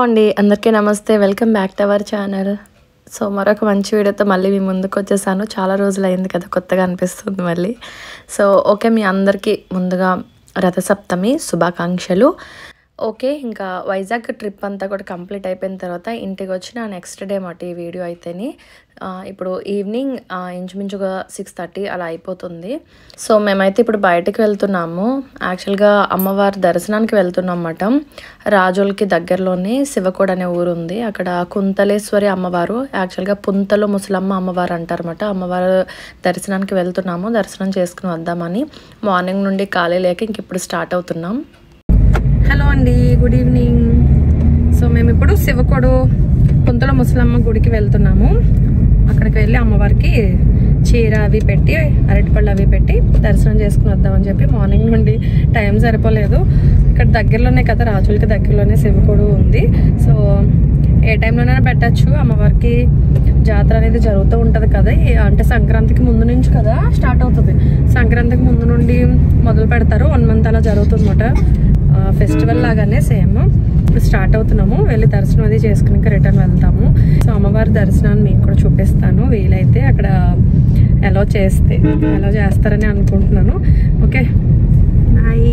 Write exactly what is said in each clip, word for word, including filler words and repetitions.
అండి, అందరికీ నమస్తే. Welcome back to our channel. So మరొక మంచి వీడియోతో మళ్ళీ మీ ముందుకు వచ్చేసాను. చాలా రోజులు అయింది కదా, కొత్తగా అనిపిస్తుంది మళ్ళీ. సో ఓకే, మీ అందరికీ ముందుగా రథసప్తమి శుభాకాంక్షలు. ఓకే, ఇంకా వైజాగ్ ట్రిప్ అంతా కూడా కంప్లీట్ అయిపోయిన తర్వాత ఇంటికి వచ్చిన నెక్స్ట్ డే మాట ఈ వీడియో అయితేని. ఇప్పుడు ఈవినింగ్ ఇంచుమించుగా సిక్స్ థర్టీ అలా అయిపోతుంది. సో మేమైతే ఇప్పుడు బయటకు వెళ్తున్నాము. యాక్చువల్గా అమ్మవారి దర్శనానికి వెళ్తున్నాం అన్నమాట. రాజోల్కి దగ్గరలోనే శివకోడ అనే ఊరు ఉంది. అక్కడ కుంతలేశ్వరి అమ్మవారు, యాక్చువల్గా పుంతలో ముసలమ్మ అమ్మవారు అంటారన్నమాట. అమ్మవారు దర్శనానికి వెళ్తున్నాము. దర్శనం చేసుకుని వద్దామని మార్నింగ్ నుండి ఖాళీ లేక ఇంక ఇప్పుడు స్టార్ట్ అవుతున్నాం. హలో అండి, గుడ్ ఈవినింగ్. సో మేము ఇప్పుడు శివకోడు పుంతల ముసలమ్మ గుడికి వెళ్తున్నాము. అక్కడికి వెళ్ళి అమ్మవారికి చీర అవి పెట్టి అరటిపళ్ళు అవి పెట్టి దర్శనం చేసుకుని వద్దామని చెప్పి మార్నింగ్ నుండి టైం సరిపోలేదు. ఇక్కడ దగ్గరలోనే కదా, రాజులకి దగ్గరలోనే శివకోడు ఉంది. సో ఏ టైంలోనైనా పెట్టచ్చు. అమ్మవారికి జాతర అనేది జరుగుతూ ఉంటుంది కదా, అంటే సంక్రాంతికి ముందు నుంచి కదా స్టార్ట్ అవుతుంది. సంక్రాంతికి ముందు నుండి మొదలు పెడతారు. వన్ మంత్ అలా జరుగుతుంది అన్నమాట. ఫెస్టివల్ లాగానే సేమ్. స్టార్ట్ అవుతున్నాము. వెళ్ళి దర్శనం అది చేసుకుని ఇంకా రిటర్న్ వెళ్తాము. సో అమ్మవారి దర్శనాన్ని మీకు కూడా చూపిస్తాను వీలైతే, అక్కడ ఎలా చేస్తే ఎలా చేస్తారని అనుకుంటున్నాను. Okay bye.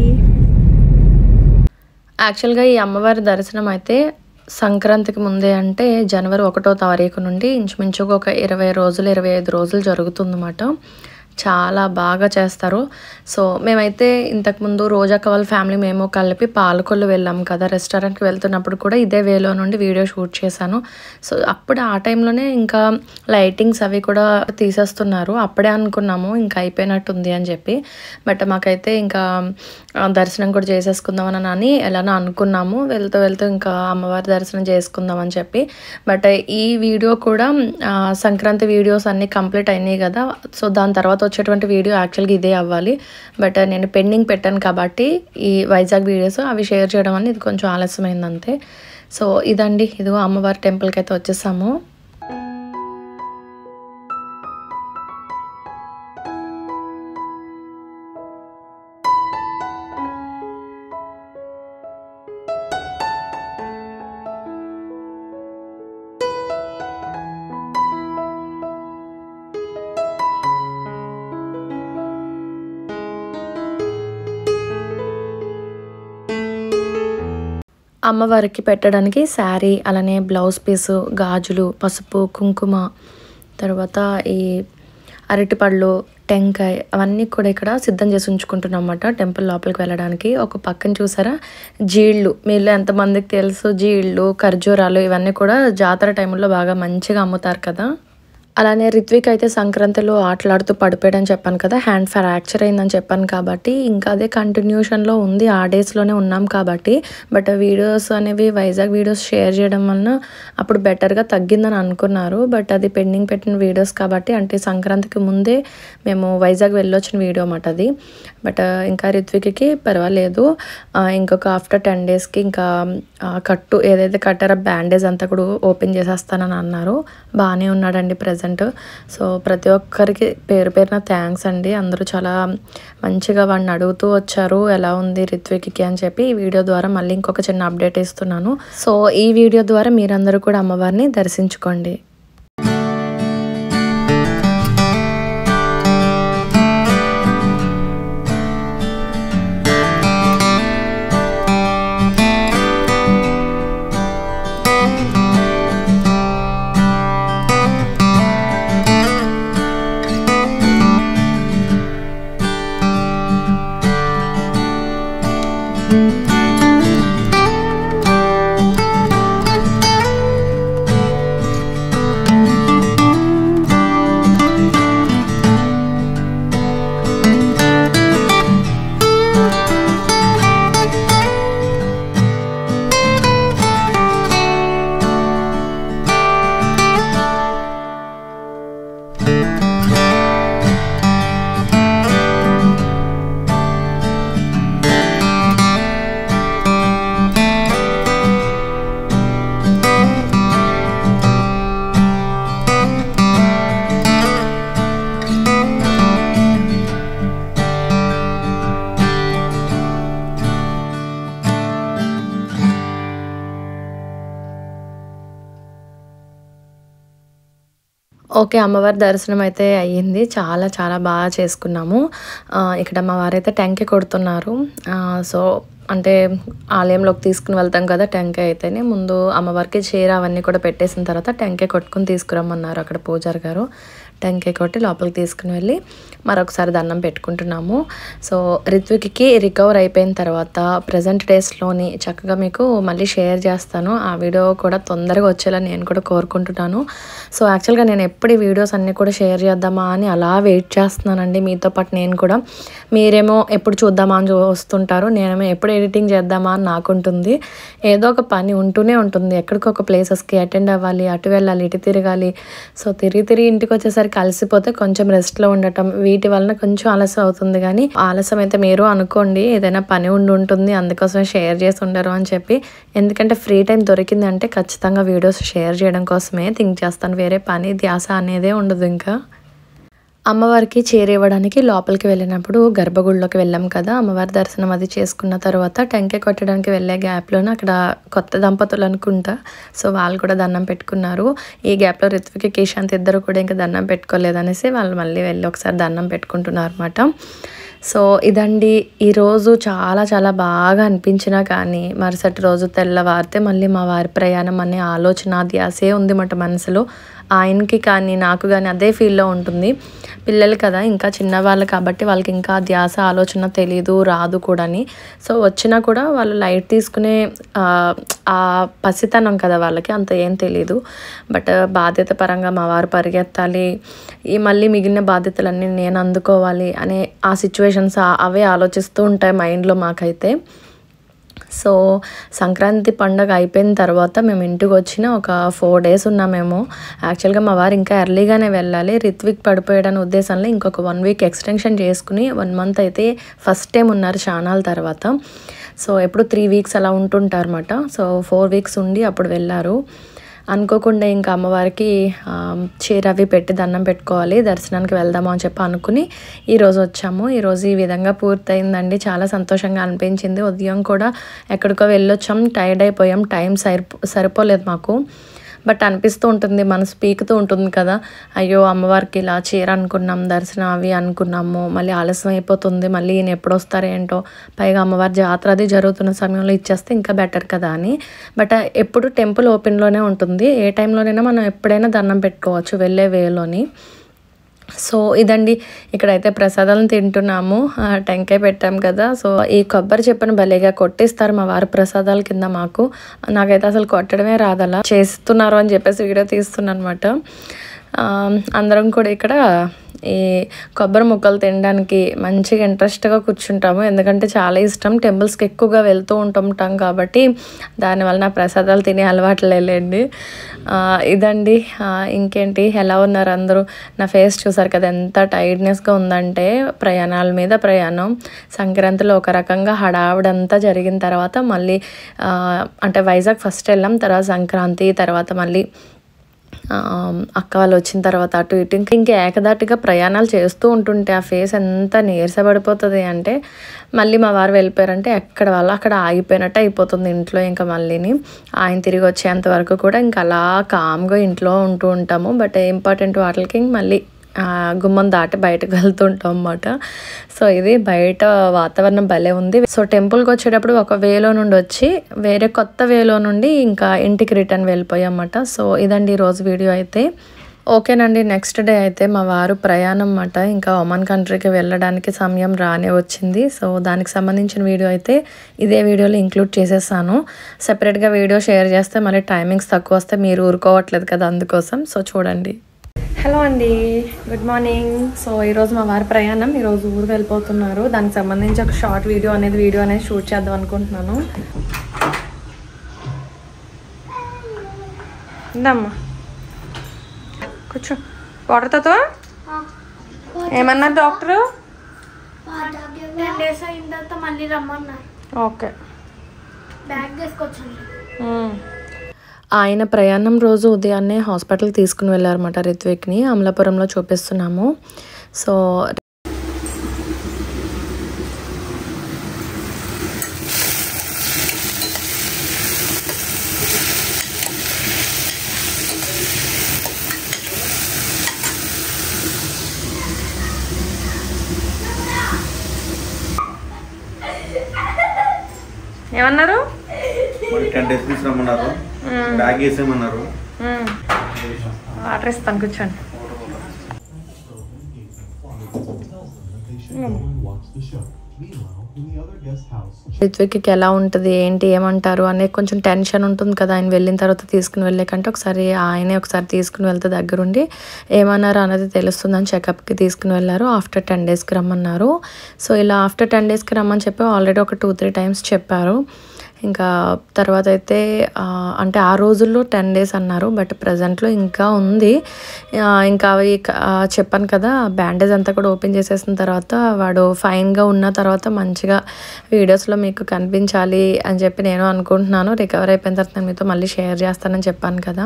యాక్చువల్గా ఈ అమ్మవారి దర్శనం అయితే సంక్రాంతికి ముందే, అంటే జనవరి ఒకటో తారీఖు నుండి ఇంచుమించుగా ఒక ఇరవై రోజులు ఇరవై ఐదు రోజులు జరుగుతుందన్నమాట. చాలా బాగా చేస్తారు. సో మేమైతే ఇంతకుముందు రోజాక్క వాళ్ళ ఫ్యామిలీ మేము కలిపి పాలకొల్లు వెళ్ళాం కదా, రెస్టారెంట్కి వెళ్తున్నప్పుడు కూడా ఇదే వేలో నుండి వీడియో షూట్ చేశాను. సో అప్పుడు ఆ టైంలోనే ఇంకా లైటింగ్స్ అవి కూడా తీసేస్తున్నారు. అప్పుడే అనుకున్నాము ఇంకా అయిపోయినట్టుంది అని చెప్పి. బట్ మాకైతే ఇంకా దర్శనం కూడా చేసేసుకుందామని అని ఎలానో అనుకున్నాము. వెళ్తూ వెళ్తూ ఇంకా అమ్మవారి దర్శనం చేసుకుందామని చెప్పి. బట్ ఈ వీడియో కూడా సంక్రాంతి వీడియోస్ అన్నీ కంప్లీట్ అయినాయి కదా. సో దాని తర్వాత వచ్చేటువంటి వీడియో యాక్చువల్గా ఇదే అవ్వాలి. బట్ నేను పెండింగ్ పెట్టాను కాబట్టి ఈ వైజాగ్ వీడియోస్ అవి షేర్ చేయడం అనేది ఇది కొంచెం ఆలస్యమైంది అంతే. సో ఇదండి, ఇదిగో అమ్మవారి టెంపుల్కి అయితే వచ్చేసాము. అమ్మవారికి పెట్టడానికి శారీ, అలానే బ్లౌజ్ పీసు, గాజులు, పసుపు, కుంకుమ, తర్వాత ఈ అరటిపళ్ళు, టెంకాయ అవన్నీ కూడా ఇక్కడ సిద్ధం చేసి ఉంచుకుంటున్నాం అన్నమాట టెంపుల్ లోపలికి వెళ్ళడానికి. ఒక పక్కన చూసారా జీళ్ళు, మీలో ఎంతమందికి తెలుసు జీళ్ళు, ఖర్జూరాలు ఇవన్నీ కూడా జాతర టైంలో బాగా మంచిగా అమ్ముతారు కదా. అలానే రిత్విక్ అయితే సంక్రాంతిలో ఆటలాడుతూ పడిపోయాడని చెప్పాను కదా, హ్యాండ్ ఫ్రాక్చర్ అయిందని చెప్పాను కాబట్టి ఇంకా అదే కంటిన్యూషన్లో ఉంది. ఆ డేస్లోనే ఉన్నాం కాబట్టి. బట్ వీడియోస్ అనేవి వైజాగ్ వీడియోస్ షేర్ చేయడం వలన అప్పుడు బెటర్గా తగ్గిందని అనుకున్నారు. బట్ అది పెండింగ్ పెట్టిన వీడియోస్ కాబట్టి, అంటే సంక్రాంతికి ముందే మేము వైజాగ్ వెళ్ళొచ్చిన వీడియో అన్నమాట అది. బట్ ఇంకా రిత్విక్కి పర్వాలేదు. ఇంకొక ఆఫ్టర్ టెన్ డేస్కి ఇంకా కట్టు ఏదైతే కట్టారో బ్యాండేజ్ అంతా కూడా ఓపెన్ చేసేస్తానని అన్నారు. బాగానే ఉన్నాడండి ప్రజెంట్. సో ప్రతి ఒక్కరికి పేరు పేరున థ్యాంక్స్ అండి. అందరూ చాలా మంచిగా వాడిని అడుగుతూ వచ్చారు ఎలా ఉంది రిత్విక్కి అని చెప్పి. ఈ వీడియో ద్వారా మళ్ళీ ఇంకొక చిన్న అప్డేట్ ఇస్తున్నాను. సో ఈ వీడియో ద్వారా మీరందరూ కూడా అమ్మవారిని దర్శించుకోండి. ఓకే. అమ్మవారి దర్శనం అయితే అయ్యింది. చాలా చాలా బాగా చేసుకున్నాము. ఆహ్, ఇక్కడ మా వారైతే టెంకాయ కొడుతున్నారు. ఆహ్, సో, అంటే ఆలయంలోకి తీసుకొని వెళ్తాం కదా! టెంకాయ అయితేనే ముందు అమ్మవారికి చీర అవన్నీ కూడా పెట్టేసిన తర్వాత టెంకాయ కొట్టుకొని తీసుకురమ్మన్నారు అక్కడ పూజారి గారు. టెంకాయ కొట్టి లోపలికి తీసుకుని వెళ్ళి మరొకసారి దండం పెట్టుకుంటున్నాము. సో, రిత్విక్‌కి రికవర్ అయిపోయిన తర్వాత ప్రెజెంట్ డేస్‌లోని చక్కగా మీకు మళ్ళీ షేర్ చేస్తాను. ఆ వీడియో కూడా తొందరగా వచ్చేలా నేను కూడా కోరుకుంటున్నాను. సో, యాక్చువల్‌గా నేను ఎప్పుడు ఈ వీడియోస్ అన్నీ కూడా షేర్ చేద్దామా అని అలా వెయిట్ చేస్తున్నానండి మీతో పాటు నేను కూడా. మీరేమో ఎప్పుడు చూద్దామా అని చూస్తుంటారు. నేనేమో ఎప్పుడు ఎడిటింగ్ చేద్దామా అని నాకుంటుంది. ఏదో ఒక పని ఉంటూనే ఉంటుంది. ఎక్కడికొక ప్లేసెస్‌కి అటెండ్ అవ్వాలి, అటు వెళ్ళాలి, ఇటు తిరగాలి. సో, తిరిగి తిరిగి ఇంటికి వచ్చేసరికి కలిసిపోతే కొంచెం రెస్ట్‌లో ఉండటం వీటి వలన కొంచెం ఆలస్యం అవుతుంది. కానీ ఆలస్యం అయితే మీరు అనుకోండి ఏదైనా పని ఉండి ఉంటుంది అందుకోసమే షేర్ చేసి ఉండరు అని చెప్పి. ఎందుకంటే ఫ్రీ టైం దొరికిందంటే ఖచ్చితంగా వీడియోస్ షేర్ చేయడం కోసమే థింక్ చేస్తాను. వేరే పని ధ్యాస అనేదే ఉండదు. ఇంకా అమ్మవారికి చీర ఇవ్వడానికి లోపలికి వెళ్ళినప్పుడు గర్భగుడిలోకి వెళ్ళాం కదా! అమ్మవారి దర్శనం అది చేసుకున్న తర్వాత టెంకాయ కొట్టడానికి వెళ్ళే గ్యాప్‌లోనే అక్కడ కొత్త దంపతులు అనుకుంటా. సో, వాళ్ళు కూడా దండం పెట్టుకున్నారు. ఈ గ్యాప్‌లో రిత్విక్, కిషాంత్ ఇద్దరు కూడా ఇంకా దండం పెట్టుకోలేదనేసి వాళ్ళు మళ్ళీ వెళ్ళి ఒకసారి దండం పెట్టుకుంటున్నారన్నమాట. సో, ఇదండి ఈరోజు చాలా చాలా బాగా అనిపించినా కానీ మరుసటి రోజు తెల్లవారితే మళ్ళీ మా వారి ప్రయాణం అనే ఆలోచన ధ్యాసే ఉందన్నమాట మనసులో. ఆయనకి కానీ నాకు కానీ అదే ఫీల్‌లో ఉంటుంది. పిల్లలు కదా ఇంకా చిన్నవాళ్ళు కాబట్టి వాళ్ళకి ఇంకా ధ్యాస ఆలోచన తెలీదు రాదు కూడాని. సో, వచ్చినా కూడా వాళ్ళు లైట్ తీసుకునే ఆహ్, ఆ పసితనం కదా వాళ్ళకి అంత ఏం తెలీదు. బట్ బాధ్యత పరంగా మా వారు పరిగెత్తాలి, ఈ మళ్ళీ మిగిలిన బాధ్యతలన్నీ నేను అందుకోవాలి అనే ఆ సిచ్యువేషన్స్ అవే ఆలోచిస్తూ ఉంటాయి మైండ్‌లో మాకైతే. సో, సంక్రాంతి పండగ అయిపోయిన తర్వాత మేము ఇంటికి వచ్చిన ఒక ఫోర్ డేస్ ఉన్నామేమో. యాక్చువల్‌గా మా వారు ఇంకా ఎర్లీగానే వెళ్ళాలి. రిత్విక్ పడిపోయాడనే ఉద్దేశంలో ఇంకొక వన్ వీక్ ఎక్స్టెన్షన్ చేసుకుని వన్ మంత్ అయితే ఫస్ట్ టైం ఉన్నారు చానాల తర్వాత. సో, ఎప్పుడు త్రీ వీక్స్ అలా ఉంటుంటారన్నమాట. సో, ఫోర్ వీక్స్ ఉండి అప్పుడు వెళ్ళారు. అనుకోకుండా ఇంకా అమ్మవారికి చీర అవి పెట్టి దండం పెట్టుకోవాలి, దర్శనానికి వెళ్దాము అని చెప్పి అనుకుని ఈరోజు వచ్చాము. ఈరోజు ఈ విధంగా పూర్తయిందండి. చాలా సంతోషంగా అనిపించింది. ఉదయం కూడా ఎక్కడికో వెళ్ళొచ్చాం, టైర్డ్ అయిపోయాం, టైం సరిపో సరిపోలేదు మాకు. బట్ అనిపిస్తూ ఉంటుంది, మనసు పీకుతూ ఉంటుంది కదా, అయ్యో అమ్మవారికి ఇలా చీర అనుకున్నాం, దర్శనం అవి అనుకున్నాము, మళ్ళీ ఆలస్యం అయిపోతుంది, మళ్ళీ ఈయన ఎప్పుడు వస్తారో ఏంటో, పైగా అమ్మవారి జాతర అది జరుగుతున్న సమయంలో ఇచ్చేస్తే ఇంకా బెటర్ కదా అని. బట్ ఎప్పుడు టెంపుల్ ఓపెన్లోనే ఉంటుంది, ఏ టైంలోనైనా మనం ఎప్పుడైనా దండం పెట్టుకోవచ్చు వెళ్ళే వేలోని. సో, ఇదండి ఇక్కడైతే ప్రసాదాలను తింటున్నాము. టెంకాయ పెట్టాం కదా, సో ఈ కొబ్బరి చెప్పని భలేగా కొట్టిస్తారు మా వారు ప్రసాదాల కింద మాకు. నాకైతే అసలు కొట్టడమే రాదలా చేస్తున్నారు అని చెప్పేసి వీడియో తీస్తున్నాను అనమాట. అందరం కూడా ఇక్కడ ఈ కొబ్బరి ముక్కలు తినడానికి మంచిగా ఇంట్రెస్ట్గా కూర్చుంటాము. ఎందుకంటే చాలా ఇష్టం, టెంపుల్స్కి ఎక్కువగా వెళ్తూ ఉంటుంటాం కాబట్టి దానివల్ల నా ప్రసాదాలు తినే అలవాటు లేదండి. ఇదండి ఇంకేంటి, ఎలా ఉన్నారు అందరూ? నా ఫేస్ చూసారు కదా ఎంత టైర్డ్నెస్గా ఉందంటే, ప్రయాణాల మీద ప్రయాణం. సంక్రాంతిలో ఒక రకంగా హడావిడంతా జరిగిన తర్వాత మళ్ళీ అంటే వైజాగ్ ఫస్ట్ వెళ్ళాం, తర్వాత సంక్రాంతి, తర్వాత మళ్ళీ అక్క వాళ్ళు వచ్చిన తర్వాత అటు ఇటు ఇంకా ఇంకా ఏకదాటిగా ప్రయాణాలు చేస్తూ ఉంటుంటే ఆ ఫేస్ ఎంత నీరసపడిపోతుంది అంటే, మళ్ళీ మా వారు వెళ్ళిపోయారంటే ఎక్కడ వాళ్ళు అక్కడ ఆగిపోయినట్టు అయిపోతుంది ఇంట్లో. ఇంకా మళ్ళీని ఆయన తిరిగి వచ్చేంత వరకు కూడా ఇంకా అలా కామ్గా ఇంట్లో ఉంటూ ఉంటాము. బట్ ఇంపార్టెంట్ వాటికి మళ్ళీ గుమ్మం దాటి బయటకు వెళ్తుంటాం అన్నమాట. సో, ఇది బయట వాతావరణం భలే ఉంది. సో, టెంపుల్కి వచ్చేటప్పుడు ఒక వేలో నుండి వచ్చి వేరే కొత్త వేలో నుండి ఇంకా ఇంటికి రిటర్న్ వెళ్ళిపోయాం అన్నమాట. సో, ఇదండి ఈరోజు వీడియో అయితే. ఓకేనండి, నెక్స్ట్ డే అయితే మా వారు ప్రయాణం అన్నమాట, ఇంకా ఒమన్ కంట్రీకి వెళ్ళడానికి సమయం రానే వచ్చింది. సో, దానికి సంబంధించిన వీడియో అయితే ఇదే వీడియోలో ఇంక్లూడ్ చేసేసాను. సెపరేట్గా వీడియో షేర్ చేస్తే మళ్ళీ టైమింగ్స్ తక్కువ వస్తే మీరు ఊరుకోవట్లేదు కదా, అందుకోసం. సో, చూడండి. హలో అండి, గుడ్ మార్నింగ్. సో, ఈరోజు మా వారి ప్రయాణం, ఈరోజు ఊరు వెళ్ళిపోతున్నారు. దానికి సంబంధించి ఒక షార్ట్ వీడియో అనేది వీడియో అనేది షూట్ చేద్దాం అనుకుంటున్నాను. ఇందమ్మా కూర్చో. వాటర్ తాతో ఏమన్నారు డాక్టరు? ఓకే, బ్యాగ్ తీసుకొచ్చాను. ఆయన ప్రయాణం రోజు ఉదయాన్నే హాస్పిటల్కి తీసుకుని వెళ్ళారన్నమాట రిత్విక్ని. అమలాపురంలో చూపిస్తున్నాము. సో, ఏమన్నారు? టెన్ డేస్ తీసుకురమ్మన్నారు, బ్యాగ్ వేసేయమన్నారు. వాటర్ ఇస్తాను, కూర్చోండి. రిత్విక్కి ఎలా ఉంటుంది ఏంటి ఏమంటారు అనే కొంచెం టెన్షన్ ఉంటుంది కదా. ఆయన వెళ్ళిన తర్వాత తీసుకుని వెళ్ళే కంటే ఒకసారి ఆయనే ఒకసారి తీసుకుని వెళ్తే దగ్గరుండి ఏమన్నారు అనేది తెలుస్తుందని చెకప్కి తీసుకుని వెళ్ళారు. ఆఫ్టర్ టెన్ డేస్కి రమ్మన్నారు. సో ఇలా ఆఫ్టర్ టెన్ డేస్కి రమ్మని చెప్పి ఆల్రెడీ ఒక టూ త్రీ టైమ్స్ చెప్పారు. ఇంకా తర్వాత అయితే అంటే ఆ రోజుల్లో టెన్ డేస్ అన్నారు, బట్ ప్రజెంట్లో ఇంకా ఉంది. ఇంకా అవి చెప్పాను కదా, బ్యాండేజ్ అంతా కూడా ఓపెన్ చేసేసిన తర్వాత వాడు ఫైన్గా ఉన్న తర్వాత మంచిగా వీడియోస్లో మీకు కనిపించాలి అని చెప్పి నేను అనుకుంటున్నాను. రికవర్ అయిపోయిన తర్వాత నేను మీతో మళ్ళీ షేర్ చేస్తానని చెప్పాను కదా.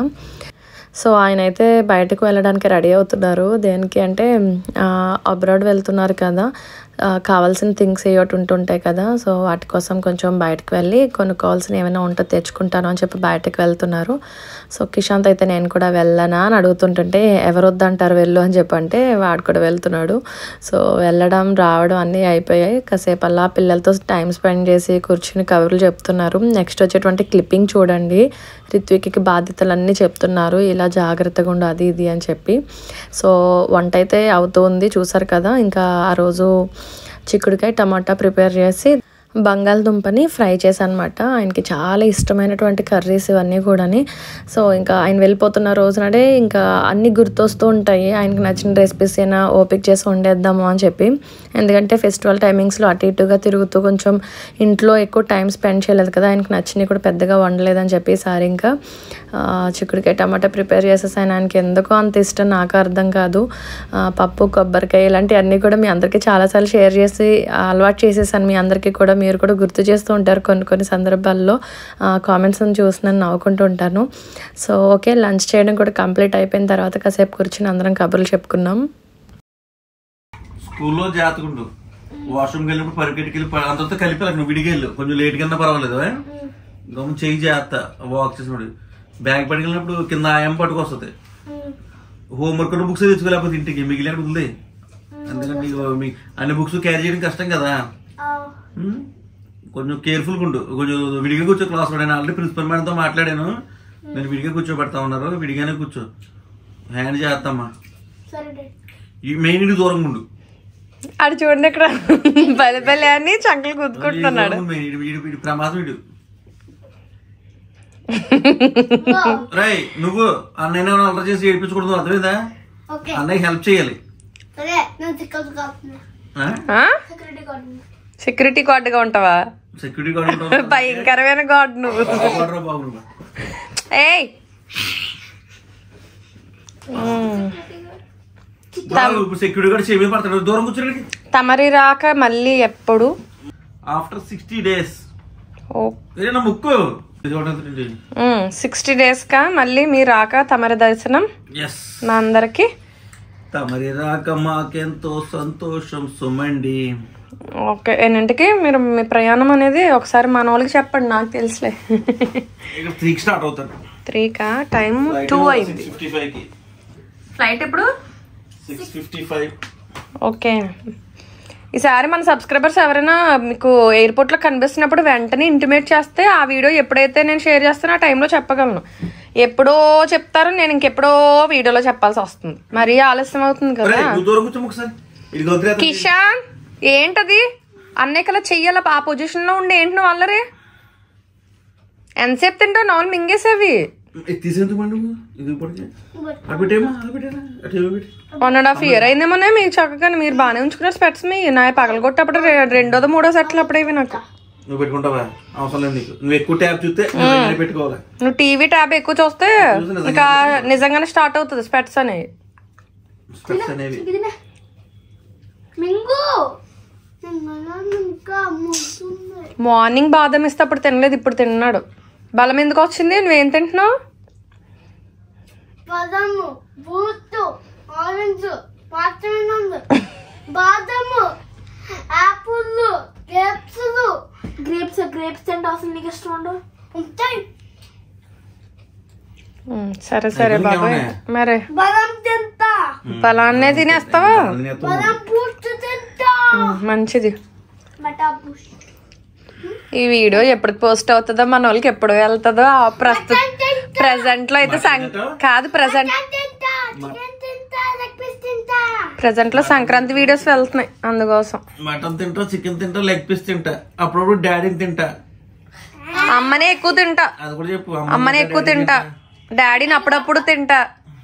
సో ఆయన అయితే బయటకు వెళ్ళడానికి రెడీ అవుతున్నారు. దేనికి అంటే అబ్రాడ్ వెళ్తున్నారు కదా, కావాల్సిన థింగ్స్ ఏ ఒకటి ఉంటుంటాయి కదా. సో వాటి కోసం కొంచెం బయటకు వెళ్ళి కొనుక్కోవాల్సిన ఏమైనా ఉంటే తెచ్చుకుంటాను అని చెప్పి బయటకు వెళ్తున్నారు. సో కిషాంత్ అయితే నేను కూడా వెళ్ళనా అని అడుగుతుంటుంటే ఎవరు వద్దంటారు వెళ్ళు అని చెప్పంటే వాడు కూడా వెళ్తున్నాడు. సో వెళ్ళడం రావడం అన్నీ అయిపోయాయి. కాసేపు అలా పిల్లలతో టైం స్పెండ్ చేసి కూర్చుని కబుర్లు చెప్తున్నారు. నెక్స్ట్ వచ్చేటువంటి క్లిప్పింగ్ చూడండి. రిత్విక్కి బాధ్యతలన్నీ చెప్తున్నారు, ఇలా జాగ్రత్తగా ఉండు అది ఇది అని చెప్పి. సో వంట అయితే అవుతుంది చూసారు కదా. ఇంకా ఆ రోజు చిక్కుడుకాయ టమాటా ప్రిపేర్ చేసి బంగాళదుంపని ఫ్రై చేశాను అనమాట. ఆయనకి చాలా ఇష్టమైనటువంటి కర్రీస్ ఇవన్నీ కూడాని. సో ఇంకా ఆయన వెళ్ళిపోతున్న రోజునడే ఇంకా అన్నీ గుర్తొస్తూ ఉంటాయి. ఆయనకి నచ్చిన రెసిపీస్ అయినా ఓపిక చేసి వండేద్దాము అని చెప్పి. ఎందుకంటే ఫెస్టివల్ టైమింగ్స్లో అటు ఇటుగా తిరుగుతూ కొంచెం ఇంట్లో ఎక్కువ టైం స్పెండ్ చేయలేదు కదా, ఆయనకి నచ్చినవి కూడా పెద్దగా వండలేదని చెప్పి ఈసారి ఇంకా చిక్కుడుకాయ టమాటా ప్రిపేర్ చేసేసాను. ఆయనకి ఎందుకో అంత ఇష్టం, నాకు అర్థం కాదు. పప్పు కొబ్బరికాయ ఇలాంటివన్నీ కూడా మీ అందరికీ చాలాసార్లు షేర్ చేసి అలవాటు చేసేసాను. మీ అందరికీ కూడా మీరు కూడా గుర్తు చేస్తూ ఉంటారు కొన్ని కొన్ని సందర్భాల్లో. కామెంట్స్ని చూసి నన్ను నవ్వుకుంటూ ఉంటాను. సో ఓకే, లంచ్ చేయడం కూడా కంప్లీట్ అయిపోయిన తర్వాత కాసేపు కూర్చుని అందరం కబుర్లు చెప్పుకున్నాం. స్కూల్లో జాతకుండు వాష్రూమ్కి వెళ్ళినప్పుడు పరిగెట్టుకి వెళ్ళి అందరితో కలిపి నువ్వు విడిగా వెళ్ళు, కొంచెం లేట్ కన్నా పర్వాలేదు. గమ్మ చెయ్యి జాగ్రత్త వాక్ చేసినప్పుడు. బ్యాగ్ పట్టుకెళ్ళినప్పుడు కింద ఆయం పట్టుకొస్తుంది. హోంవర్క్ బుక్స్ తెచ్చుకోలేకపోతే ఇంటికి మిగిలిన ఉంది. ఎందుకంటే అన్ని బుక్స్ క్యారీ చేయడం కష్టం కదా. కొంచెం కేర్ఫుల్గా ఉండు, కొంచెం విడిగా కూర్చో క్లాస్లో. నేను ఆల్రెడీ ప్రిన్సిపల్ మేడంతో మాట్లాడాను, నేను విడిగా కూర్చోబెడతా ఉన్నారు, విడిగానే కూర్చో, హ్యాండ్ చేస్తామ్మా. మెయిన్ ఇంటికి దూరంగా ఉండు. అది చూడండి ఇక్కడ బలి బలి అని చంకలు గుద్దుకుంటున్నాడు. ప్రమాదం వీడు. రై నువ్వు అన్నయ్య ఆర్డర్ చేసి ఏడిపించకూడదు, అర్థమైందా? అన్నయ్య హెల్ప్ చేయాలి. సెక్యూరిటీ గార్డ్ గా ఉంటావా? సెక్యూరిటీ గార్డ్ భయంకరమైన గార్డ్ నువ్వు. ఏయ్ సెక్యూరిటీ గార్డ్ చెవి పడతాడు, దూరం కూర్చోండి. తమరి రాక మళ్ళీ ఎప్పుడు? After sixty days. ముక్కు సిక్స్టీ డేస్ కా మళ్ళీ మీ రాక తమరి దర్శనం మా అందరికి. తమరి రాక మాకెంతో సంతోషం సుమండి. ఓకే, ఎన్నింటికి మీరు మీ ప్రయాణం అనేది ఒకసారి మన వాళ్ళకి చెప్పండి, నాకు తెలుసులే. త్రీకి స్టార్ట్ అవుతారు. త్రీకా? టైం టూ అయింది. ఫ్లైట్ ఎప్పుడు? Six fifty five. ఓకే, ఈసారి మన సబ్స్క్రైబర్స్ ఎవరైనా మీకు ఎయిర్పోర్ట్లో కనిపిస్తున్నప్పుడు వెంటనే ఇంటిమేట్ చేస్తే ఆ వీడియో ఎప్పుడైతే నేను షేర్ చేస్తానో ఆ టైంలో చెప్పగలను. ఎప్పుడో చెప్తారు, నేను ఇంకెప్పుడో వీడియోలో చెప్పాల్సి వస్తుంది, మరీ ఆలస్యం అవుతుంది కదా. కిషాన్ ఏంటది అన్నయ్యకలా చెయ్యాల? ఆ పొజిషన్ లో ఉండి ఏంటి నువ్వు అల్లరే? ఎంతసేపు తింటావు? నాలుగు మింగేసేవి. వన్ అండ్ హాఫ్ ఇయర్ అయిందేమోనే మీకు చక్కగా. మీరు బాగానే ఉంచుకున్నారు స్పెట్స్. మీ నా పగలగొట్టప్పుడు రెండోదో మూడో సెట్లు అప్పుడేవి నాకు. నువ్వు పెట్టుకుంటావా? అవసరం లేదు నీకు. నువ్వు ఎక్కువ ట్యాబ్ చూస్తే పెట్టుకోవాలి. నువ్వు టీవీ ట్యాబ్ ఎక్కువ చూస్తే ఇంకా నిజంగానే స్టార్ట్ అవుతుంది స్పెట్స్ అనేవి. స్పెట్స్ అనేవి మార్నింగ్ బాదం ఇస్తే అప్పుడు తినలేదు, ఇప్పుడు తిన్నాడు. బలం ఎందుకు వచ్చింది? నువ్వేం తింటున్నావు? సరే సరే బాబాయ్, మరే బలాన్నే తినేస్తావా? మంచిది. ఈ వీడియో ఎప్పుడు పోస్ట్ అవుతుందో మన వాళ్ళకి ఎప్పుడు వెళ్తుందో ప్రస్తుతం ప్రెసెంట్ లో అయితే కాదు ప్రెసెంట్ ప్రెసెంట్ లో సంక్రాంతి వీడియోస్ వెళ్తున్నాయి అందుకోసం. మటన్ తింటా, చికెన్ తింటా, లెగ్ పీస్ తింటా, అప్పుడప్పుడు డాడీని తింటా, అమ్మనే ఎక్కువ తింటా. అది కూడా చెప్పు. అమ్మనే ఎక్కువ తింటా, డాడీని అప్పుడప్పుడు తింటా.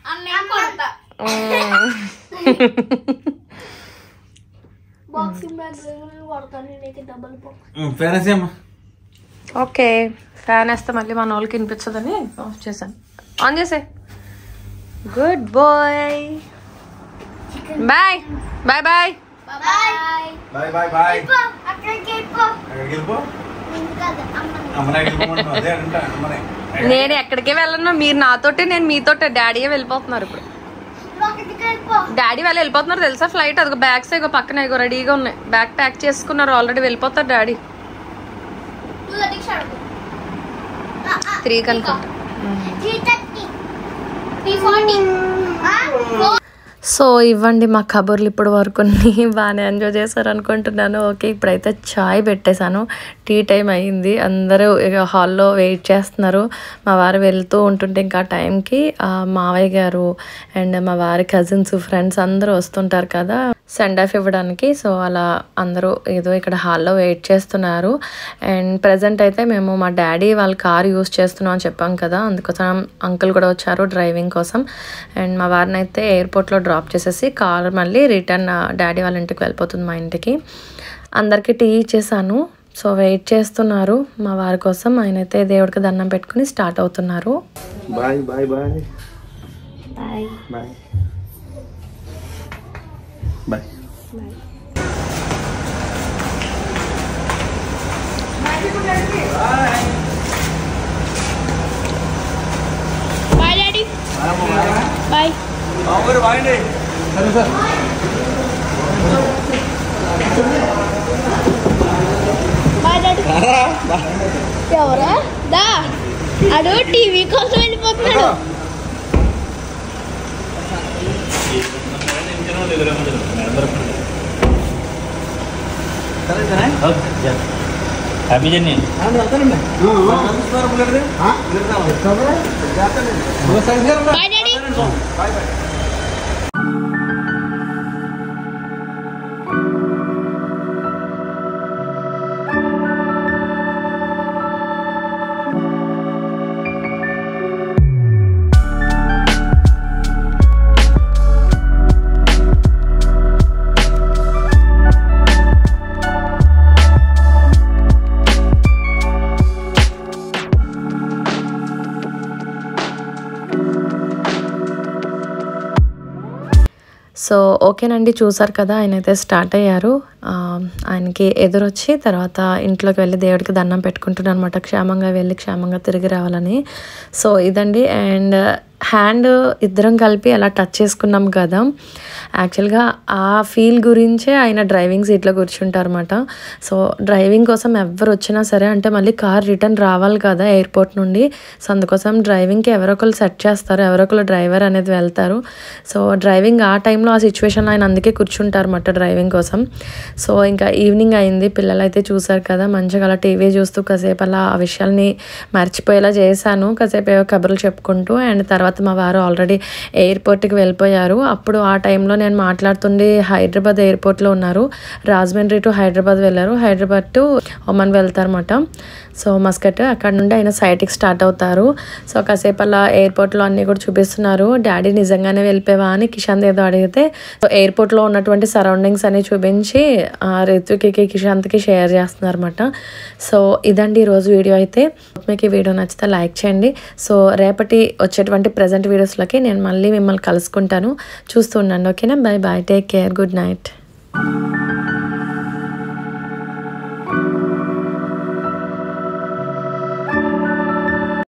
ఓకే ఫ్యాన్ వేస్తే మళ్ళీ మన వాళ్ళకి వినిపించదని ఆఫ్ చేశాను. ఆన్ చేసే. Good bye. Bye bye bye bye bye bye. నేను ఎక్కడికే వెళ్ళను, మీరు నాతోటే నేను మీతోటే. డాడీ వెళ్ళిపోతున్నారు ఇప్పుడు. డాడీ వాళ్ళు వెళ్ళిపోతున్నారు తెలుసా ఫ్లైట్. అదిగో బ్యాగ్స్ ఇగో పక్కన ఇగో రెడీగా ఉన్నాయి. బ్యాగ్ ప్యాక్ చేసుకున్నారు ఆల్రెడీ, వెళ్ళిపోతారు డాడీ. త్రీ కనుక. సో ఇవ్వండి మా కబుర్లు ఇప్పుడు వరకు బాగానే ఎంజాయ్ చేశారు అనుకుంటున్నాను. ఓకే ఇప్పుడైతే చాయ్ పెట్టేశాను, టీ టైం అయ్యింది. అందరూ ఇక హాల్లో వెయిట్ చేస్తున్నారు. మా వారు వెళ్తూ ఉంటుంటే ఇంకా టైంకి మావయ్య గారు అండ్ మా వారి కజిన్స్ ఫ్రెండ్స్ అందరూ వస్తుంటారు కదా సెండ్ ఆఫ్ ఇవ్వడానికి. సో అలా అందరూ ఏదో ఇక్కడ హాల్లో వెయిట్ చేస్తున్నారు. అండ్ ప్రజెంట్ అయితే మేము మా డాడీ వాళ్ళ కార్ యూస్ చేస్తున్నాం అని చెప్పాం కదా, అందుకోసం అంకుల్ కూడా వచ్చారు డ్రైవింగ్ కోసం. అండ్ మా వారిని అయితే ఎయిర్పోర్ట్లో డ్రాప్ చేసేసి కార్ మళ్ళీ రిటర్న్ డాడీ వాళ్ళ ఇంటికి వెళ్ళిపోతుంది మా ఇంటికి. అందరికీ టీ ఇచ్చేసాను. సో వెయిట్ చేస్తున్నారు మా వారి కోసం. ఆయన అయితే దేవుడికి దండం పెట్టుకుని స్టార్ట్ అవుతున్నారు. Bye bye bye bye bye bye. Bye daddy. Bye bye. సరే సార్. Bye daddy. ఎవరా దా అడు టీవీ కోసం వెళ్ళిపోతున్నాడు. Happy journey. Bye daddy. So ఓకేనండి, చూసారు కదా ఆయన అయితే స్టార్ట్ అయ్యారు. ఆయనకి ఎదురొచ్చి తర్వాత ఇంట్లోకి వెళ్ళి దేవుడికి దండం పెట్టుకుంటున్నాను అనమాట, క్షేమంగా వెళ్ళి క్షేమంగా తిరిగి రావాలని. సో ఇదండి. అండ్ హ్యాండ్ ఇద్దరం కలిపి అలా టచ్ చేసుకున్నాం కదా, యాక్చువల్గా ఆ ఫీల్ గురించే ఆయన డ్రైవింగ్ సీట్లో కూర్చుంటారు అనమాట. సో డ్రైవింగ్ కోసం ఎవరు వచ్చినా సరే అంటే మళ్ళీ కార్ రిటర్న్ రావాలి కదా ఎయిర్పోర్ట్ నుండి. సో అందుకోసం డ్రైవింగ్కి ఎవరో ఒకరు సెట్ చేస్తారు, ఎవరో ఒకరు డ్రైవర్ అనేది వెళ్తారు. సో డ్రైవింగ్ ఆ టైంలో ఆ సిచ్యువేషన్లో ఆయన అందుకే కూర్చుంటారు అన్నమాట డ్రైవింగ్ కోసం. సో ఇంకా ఈవినింగ్ అయింది, పిల్లలు అయితే చూసారు కదా మంచిగా అలా టీవీ చూస్తూ కాసేపు అలా ఆ విషయాల్ని మర్చిపోయేలా చేశాను, కాసేపు కబుర్లు చెప్పుకుంటూ. అండ్ తర్వాత మా వారు ఆల్రెడీ ఎయిర్పోర్ట్కి వెళ్ళిపోయారు. అప్పుడు ఆ టైంలో నేను మాట్లాడుతుండే హైదరాబాద్ ఎయిర్పోర్ట్లో ఉన్నారు. రాజమండ్రి టు హైదరాబాద్ వెళ్ళారు, హైదరాబాద్ టు ఒమన్ వెళ్తారన్నమాట. సో మస్కట్ అక్కడ నుండి ఆయన సైట్కి స్టార్ట్ అవుతారు. సో కాసేపు అలా ఎయిర్పోర్ట్లో అన్నీ కూడా చూపిస్తున్నారు. డాడీ నిజంగానే వెళ్ళిపోయావా అని కిషాంత్ ఏదో అడిగితే సో ఎయిర్పోర్ట్లో ఉన్నటువంటి సరౌండింగ్స్ అన్ని చూపించి రిత్విక్కి కిషాంత్కి షేర్ చేస్తున్నారు అనమాట. సో ఇదండి ఈరోజు వీడియో అయితే. మీకు ఈ వీడియో నచ్చితే లైక్ చేయండి. సో రేపటి వచ్చేటువంటి ప్రజెంట్ వీడియోస్లోకి నేను మళ్ళీ మిమ్మల్ని కలుసుకుంటాను, చూస్తూ ఉండండి. ఓకేనా, bye bye, take care, good night.